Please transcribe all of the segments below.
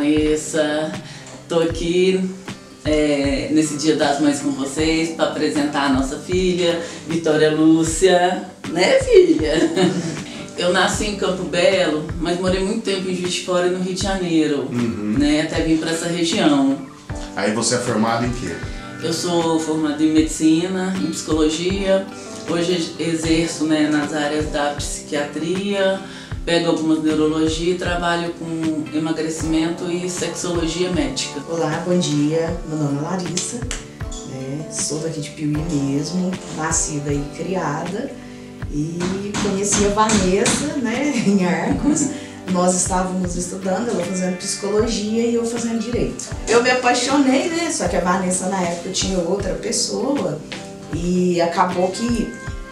Vanessa. Tô aqui nesse Dia das Mães com vocês para apresentar a nossa filha, Vitória Lúcia, né, filha? Eu nasci em Campo Belo, mas morei muito tempo em Juiz de Fora, no Rio de Janeiro, né? Até vim para essa região. Aí você é formado em quê? Eu sou formada em medicina, em psicologia. Hoje exerço, né, nas áreas da psiquiatria, pego algumas neurologia e trabalho com emagrecimento e sexologia médica. Olá, bom dia. Meu nome é Larissa, né? Sou daqui de Piuí mesmo, nascida e criada. E conheci a Vanessa, né, em Arcos. Nós estávamos estudando, ela fazendo psicologia e eu fazendo direito. Eu me apaixonei, né? Só que a Vanessa na época tinha outra pessoa e acabou que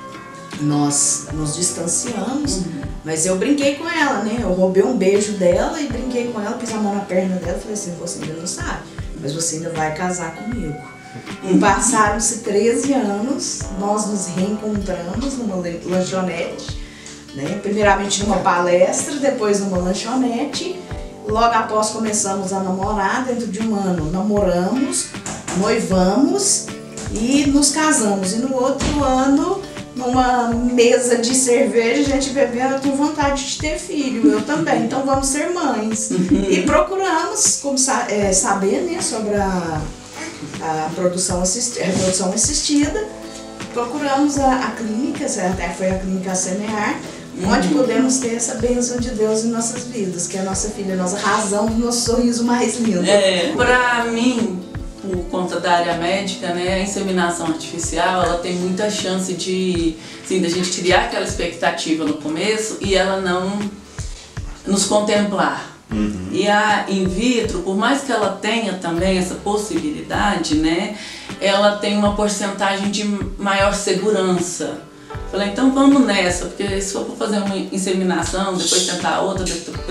nós nos distanciamos. Mas eu brinquei com ela, né? Eu roubei um beijo dela e brinquei com ela, pus a mão na perna dela e falei assim: você ainda não sabe, mas você ainda vai casar comigo. E passaram-se 13 anos, nós nos reencontramos numa lanchonete, né? Primeiramente numa palestra, depois numa lanchonete. Logo após começamos a namorar, dentro de um ano namoramos, noivamos e nos casamos. E no outro ano, numa mesa de cerveja, a gente bebeu, eu tenho vontade de ter filho, eu também, então vamos ser mães. E procuramos saber, né, sobre a reprodução assistida. Procuramos a clínica, até foi a clínica Semear, onde podemos ter essa bênção de Deus em nossas vidas, que é a nossa filha, a nossa razão do nosso sorriso mais lindo. Pra mim, por conta da área médica, né, a inseminação artificial, ela tem muita chance de, assim, da gente criar aquela expectativa no começo e ela não nos contemplar. E a in vitro, por mais que ela tenha também essa possibilidade, né, ela tem uma porcentagem de maior segurança. Falei, então vamos nessa, porque se for fazer uma inseminação, depois tentar outra,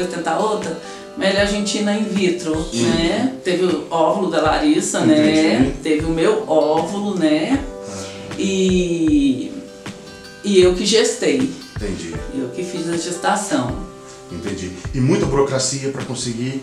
melhor a gente ir na in vitro, né? Teve o óvulo da Larissa, né? Teve o meu óvulo, né? E eu que gestei. Entendi. Eu que fiz a gestação. Entendi. E muita burocracia para conseguir?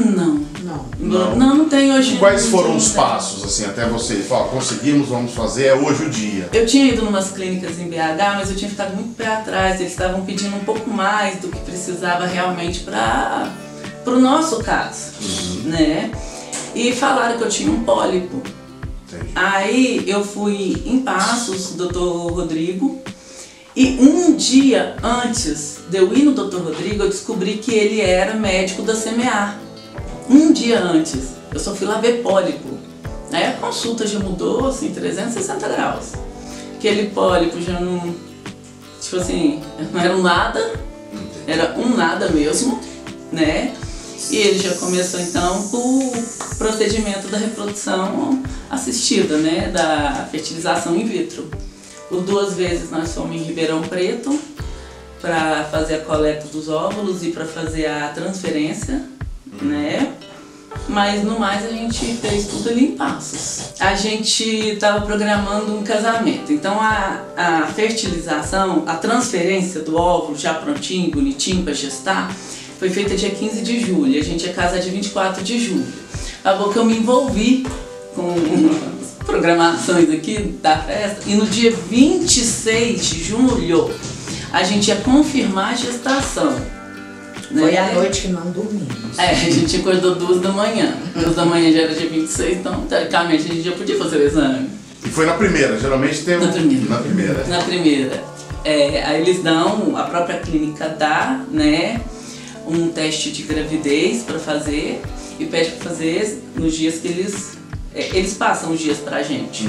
Não tem hoje. Quais foram os passos, assim, até você falar, conseguimos, vamos fazer, é hoje o dia? Eu tinha ido em umas clínicas em BH, mas eu tinha ficado muito pé atrás. Eles estavam pedindo um pouco mais do que precisava realmente para o nosso caso, né? E falaram que eu tinha um pólipo. Entendi. Aí eu fui em Passos, Dr. Rodrigo. E um dia antes de eu ir no Dr. Rodrigo, eu descobri que ele era médico da Semear. Um dia antes. Eu só fui lá ver pólipo. Aí a consulta já mudou, assim, 360 graus. Aquele pólipo já não... Tipo assim, não era um nada. Era um nada mesmo, né? E ele já começou, então, com o procedimento da reprodução assistida, né? Da fertilização in vitro. Por 2 vezes nós fomos em Ribeirão Preto para fazer a coleta dos óvulos e para fazer a transferência, né? Mas no mais a gente fez tudo ali em Passos. A gente estava programando um casamento, então a fertilização, a transferência do óvulo já prontinho, bonitinho para gestar, foi feita dia 15 de julho. A gente ia casar dia 24 de julho. Acabou que eu me envolvi com programações aqui da festa e no dia 26 de julho a gente ia confirmar a gestação, né? Foi a noite que não dormimos. A gente acordou 2 da manhã. 2 da manhã já era dia 26, então teoricamente a gente já podia fazer o exame. E foi na primeira, geralmente tem Na primeira. Na primeira. Aí eles dão, a própria clínica dá, né, um teste de gravidez para fazer e pede para fazer nos dias que eles passam os dias pra gente.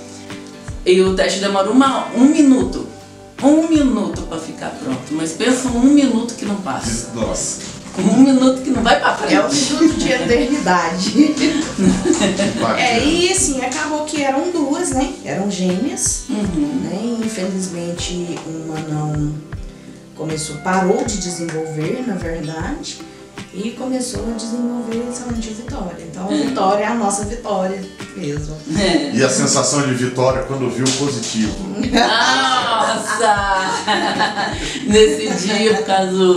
E o teste demora um minuto. 1 minuto pra ficar pronto. Mas pensa 1 minuto que não passa. Nossa. 1 minuto que não vai pra frente. É um minuto de eternidade. E assim, acabou que eram 2, né? Eram gêmeas. Né? Infelizmente, uma não parou de desenvolver, na verdade. E começou a desenvolver somente a Vitória. Então a Vitória é a nossa Vitória mesmo. E a sensação de vitória quando viu o positivo? Nossa! Nesse dia, por causa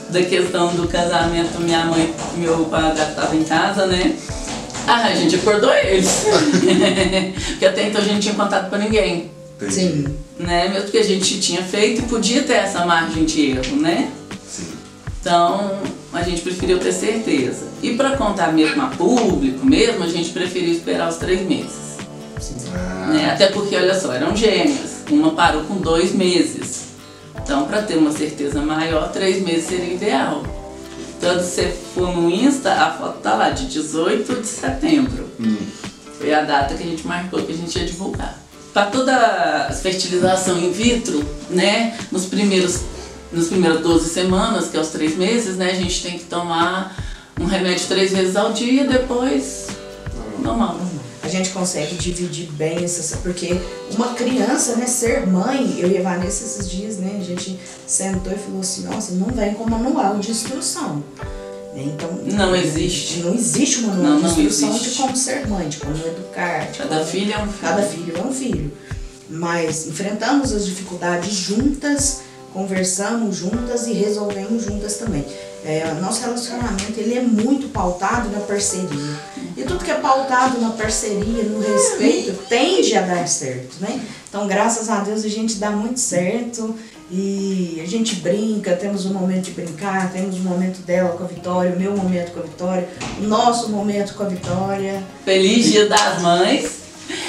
da questão do casamento, minha mãe e meu padrasto estavam em casa, né? A gente acordou eles. Porque até então a gente não tinha contato com ninguém. Entendi. Sim. Né? Mesmo que a gente tinha feito e podia ter essa margem de erro, né? Sim. Então a gente preferiu ter certeza. E para contar mesmo a público mesmo, a gente preferiu esperar os 3 meses. Né? Até porque, olha só, eram gêmeas. Uma parou com 2 meses. Então, para ter uma certeza maior, 3 meses seria ideal. Então, se você for no Insta, a foto tá lá, de 18 de setembro. Foi a data que a gente marcou que a gente ia divulgar. Para toda a fertilização in vitro, né, nos primeiras 12 semanas, que é os 3 meses, né, a gente tem que tomar um remédio 3 vezes ao dia, depois normal. A gente consegue dividir bem essas, porque uma criança, né, ser mãe, eu e a Vanessa esses dias, né, a gente sentou e falou assim, nossa, não vem com manual de instrução. Então, não existe. Não existe um manual de instrução existe. de como ser mãe, de como educar. Cada filho é um filho. Cada filho é um filho. Mas enfrentamos as dificuldades juntas, conversamos juntas e resolvemos juntas também. Nosso relacionamento ele é muito pautado na parceria. E tudo que é pautado na parceria, no respeito, tende a dar certo, né? Então, graças a Deus, a gente dá muito certo. E a gente brinca, temos um momento de brincar, temos um momento dela com a Vitória, o meu momento com a Vitória, o nosso momento com a Vitória. Feliz Dia das Mães!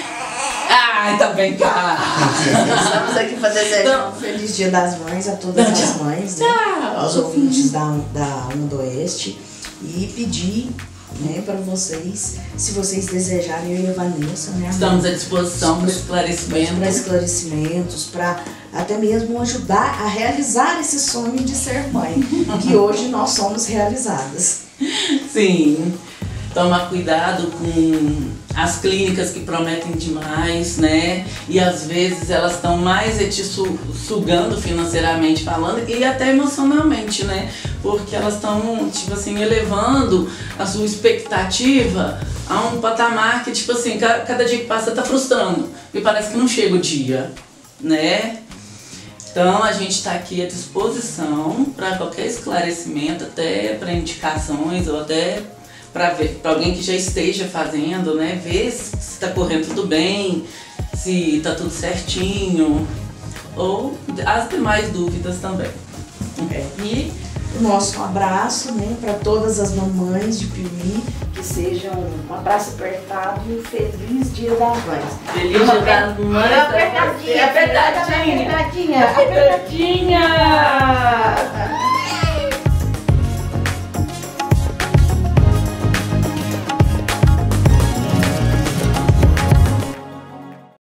Ai, tá bem, cara! Estamos aqui para desejar um feliz Dia das Mães a todas as mães, né? Aos ouvintes da Onda do Oeste. E pedir, né, para vocês, se vocês desejarem, eu e a Vanessa, né? Estamos à disposição para esclarecimento. Para esclarecimentos, para até mesmo ajudar a realizar esse sonho de ser mãe, que hoje nós somos realizadas. Sim, tomar cuidado com as clínicas que prometem demais, né? E às vezes elas estão mais te sugando financeiramente falando e até emocionalmente, né? Porque elas estão, tipo assim, elevando a sua expectativa a um patamar que, tipo assim, cada dia que passa tá frustrando. E parece que não chega o dia, né? Então a gente está aqui à disposição para qualquer esclarecimento, até para indicações ou até para alguém que já esteja fazendo, né? Ver se está correndo tudo bem, se está tudo certinho, ou as demais dúvidas também. E o nosso abraço, né, para todas as mamães de Piuí, que sejam um abraço apertado e um feliz Dia das Mães. Feliz Dia das Mães! Apertadinha! Apertadinha! Apertadinha!